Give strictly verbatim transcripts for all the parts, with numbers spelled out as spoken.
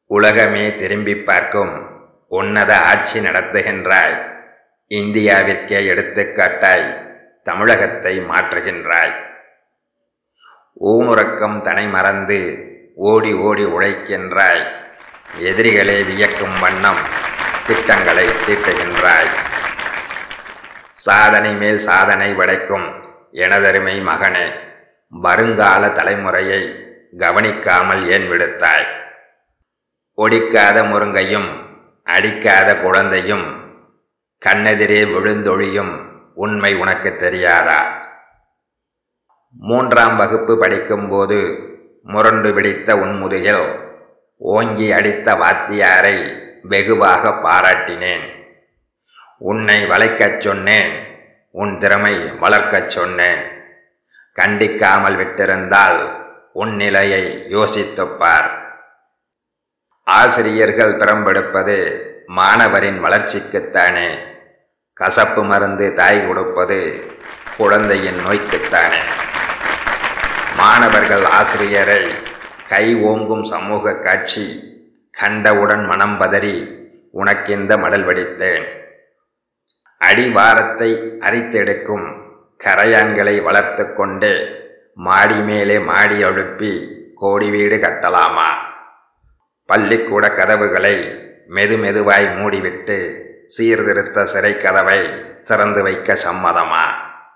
உலகமே திரும்பி பார்க்கும் உன்னத ஆட்சி நடத்துகின்றாய். இந்தியாவிற்கே எடுத்துக்காட்டாய் தமிழகத்தை மாற்றுகின்றாய். ஊனுறக்கம் தனை மறந்து ஓடி ஓடி உழைக்கின்றாய். எதிரிகளை வியக்கும் வண்ணம் திட்டங்களை தீட்டுகின்றாய். சாதனை மேல் சாதனை படைக்கும் எனதருமை மகனே, வருங்கால தலைமுறையை கவனிக்காமல் ஏன் விடுத்தாய்? ஒடிக்காத முருங்கையும் அடிக்காத குழந்தையும் கண்ணெதிரே விழுந்தொழியும் உண்மை உனக்கு தெரியாதா? மூன்றாம் வகுப்பு படிக்கும்போது முரண்டு பிடித்த உன் முதுகில் ஓங்கி அடித்த வாத்தியாரை வெகுவாக பாராட்டினேன். உன்னை வளைக்கச் சொன்னேன், உன் திறமை வளர்க்கச் சொன்னேன். கண்டிக்காமல் விட்டிருந்தால் உன் நிலையை யோசித்துப்பார். ஆசிரியர்கள் பிறம்பெடுப்பது மாணவரின் வளர்ச்சிக்குத்தானே. கசப்பு மருந்து தாய் கொடுப்பது குழந்தையின் நோய்க்குத்தானே. மாணவர்கள் ஆசிரியரை கை ஓங்கும் சமூக காட்சி கண்டவுடன் மனம் பதறி உனக்கிந்த மடல் வடித்தேன். அடிவாரத்தை அரித்தெடுக்கும் கரையான்களை வளர்த்து கொண்டே மாடி மேலே மாடி எழுப்பி கோடி வீடு கட்டலாமா? பள்ளிக்கூட கதவுகளை மெது மெதுவாய் மூடிவிட்டு சீர்திருத்த சிறை கதவை திறந்து வைக்க சம்மதமா?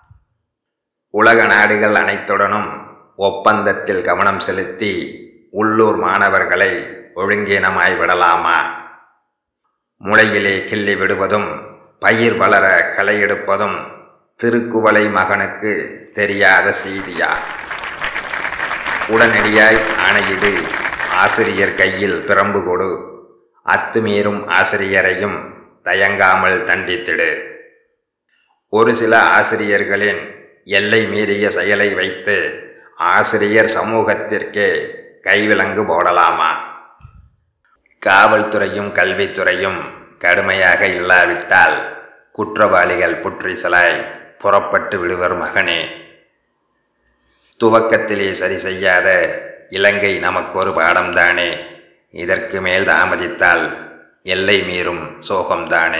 உலக நாடுகள் அனைத்துடனும் ஒப்பந்தத்தில் கவனம் செலுத்தி உள்ளூர் மாணவர்களை ஒழுங்கீனமாய் விடலாமா? முளையிலே கிள்ளி விடுவதும் பயிர் வளர களை எடுப்பதும் திருக்குவளை மகனுக்கு தெரியாத செய்தியா? உடனடியாய் ஆணையிடு, ஆசிரியர் கையில் பிரம்பு கொடு. அத்துமீறும் ஆசிரியரையும் தயங்காமல் தண்டித்திடு. ஒரு சில ஆசிரியர்களின் எல்லை மீறிய செயலை வைத்து ஆசிரியர் சமூகத்திற்கே கைவிலங்கு போடலாமா? காவல்துறையும் கல்வித்துறையும் கடுமையாக இல்லாவிட்டால் குற்றவாளிகள் புற்றிசலாய் புறப்பட்டு விடுவர் மகனே. துவக்கத்திலே சரி செய்யாத இலங்கை நமக்கு ஒரு பாடம்தானே. இதற்கு மேல் தாமதித்தால் எல்லை மீறும் சோகம்தானே.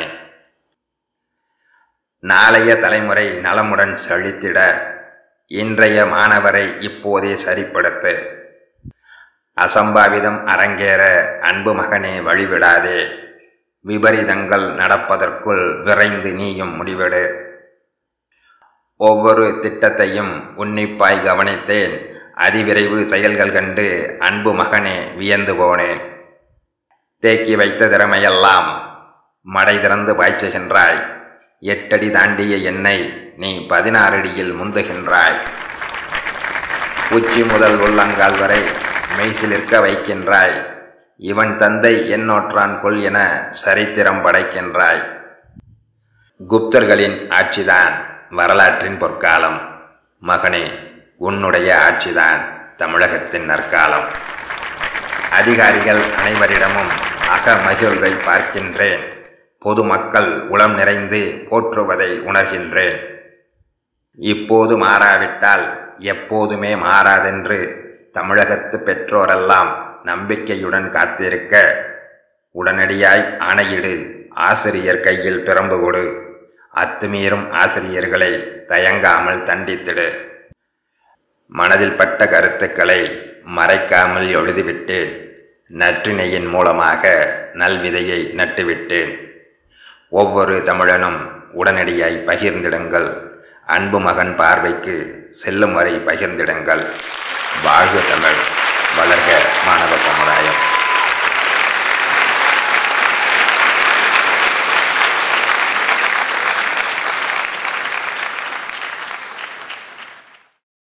நாளைய தலைமுறை நலமுடன் செழித்திட இன்றைய மாணவரை இப்போதே சரிப்படுத்து. அசம்பாவிதம் அரங்கேற அன்பு மகனே வழிவிடாதே. விபரீதங்கள் நடப்பதற்குள் விரைந்து நீயும் முடிவெடு. ஒவ்வொரு திட்டத்தையும் உன்னிப்பாய் கவனித்தேன். அதிவிரைவு செயல்கள் கண்டு அன்பு மகனே வியந்து போனேன். தேக்கி வைத்த திறமையெல்லாம் மடை திறந்து பாய்ச்சுகின்றாய். எட்டடி தாண்டிய என்னை நீ பதினாறு அடியில் முந்துகின்றாய். உச்சி முதல் உள்ளங்கால் வரை மெய்சிலிருக்க வைக்கின்றாய். இவன் தந்தை என்னோற்றான் கொள் என சரித்திரம் படைக்கின்றாய். குப்தர்களின் ஆட்சிதான் வரலாற்றின் பொற்காலம். மகனே, உன்னுடைய ஆட்சிதான் தமிழகத்தின் நற்காலம். அதிகாரிகள் அனைவரிடமும் அக மகிழ்வை பார்க்கின்றேன். பொதுமக்கள் உளம் நிறைந்து போற்றுவதை உணர்கின்றேன். இப்போது மாறாவிட்டால் எப்போதுமே மாறாதென்று தமிழகத்து பெற்றோரெல்லாம் நம்பிக்கையுடன் காத்திருக்க உடனடியாய் ஆணையிடு, ஆசிரியர் கையில் பிரம்பு கொடு. அத்துமீறும் ஆசிரியர்களை தயங்காமல் தண்டித்திடு. மனதில் பட்ட கருத்துக்களை மறைக்காமல் எழுதிவிட்டேன். நற்றினையின் மூலமாக நல்விதையை நட்டுவிட்டேன். ஒவ்வொரு தமிழனும் உடனடியாய் பகிர்ந்திடுங்கள். அன்பு மகன் பார்வைக்கு செல்லும் வரை பகிர்ந்திடுங்கள். வாழ்க தமிழ், வளர்க மாணவ சமுதாயம்.